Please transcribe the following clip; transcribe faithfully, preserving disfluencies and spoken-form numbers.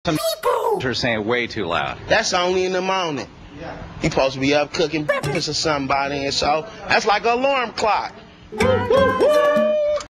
Some people are saying way too loud. That's only in the morning. He supposed to be up cooking breakfast or somebody, and so that's like an alarm clock.